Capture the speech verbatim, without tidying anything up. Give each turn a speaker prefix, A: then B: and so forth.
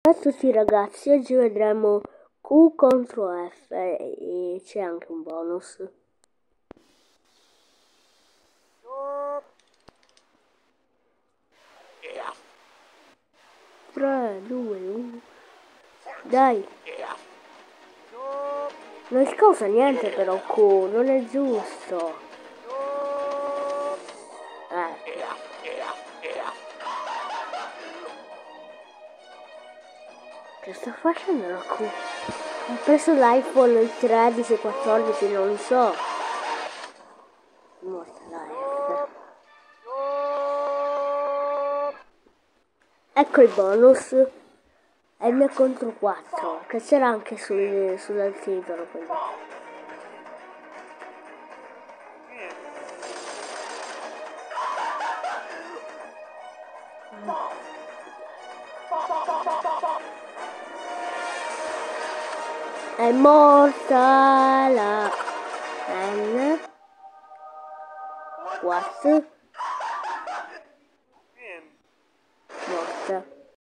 A: Ciao a tutti ragazzi, oggi vedremo Q contro F e c'è anche un bonus. tre, due, uno. Dai! Non scossa niente però Q, non è giusto. Eh. Che sta facendo la Q? Ha preso l'iPhone tredici, quattordici, non so. Morta la F. Ecco il bonus. M contro quattro, che c'era anche sul, sul titolo quello. È morta la N quattro.